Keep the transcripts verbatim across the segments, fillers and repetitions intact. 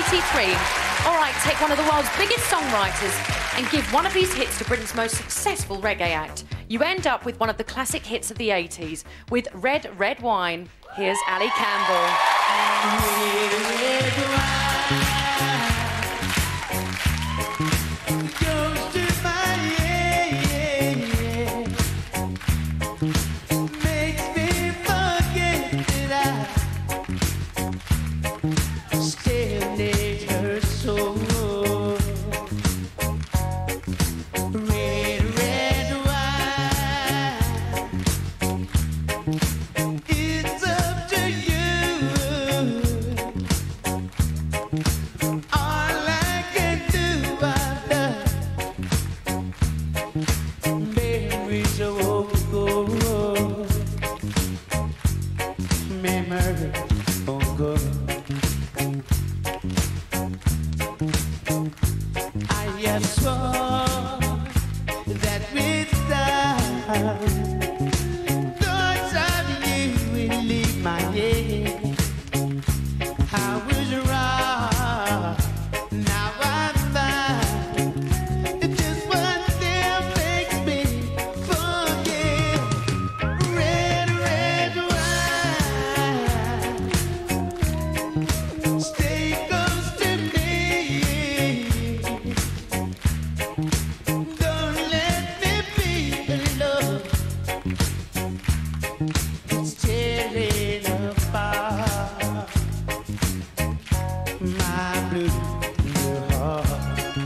eighty-three. All right, take one of the world's biggest songwriters and give one of his hits to Britain's most successful reggae act. You end up with one of the classic hits of the eighties. With Red, Red Wine, here's Ali Campbell. Red, red wine. I swore that with time, thoughts of you will leave my head. I was wrong, now I find just one thing makes me forget. Red, red wine, stay close to me. Don't let me be alone. It's tearing apart my blue heart.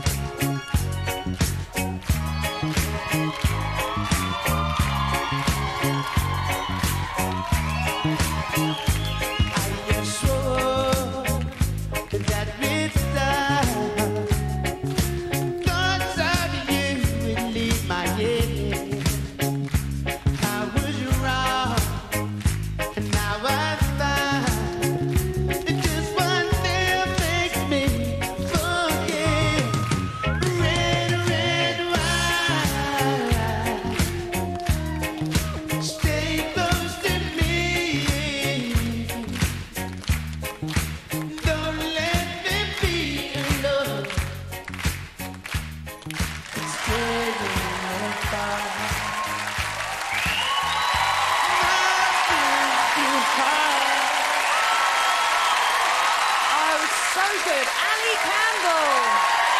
I am sure that with time, thoughts of you will leave my head. I was wrong, and now I find just one thing makes me forget. Red, red wine, stay close to me. Don't let me be alone. It's tearing apart my blue heart. Oh, so good. Ali Campbell.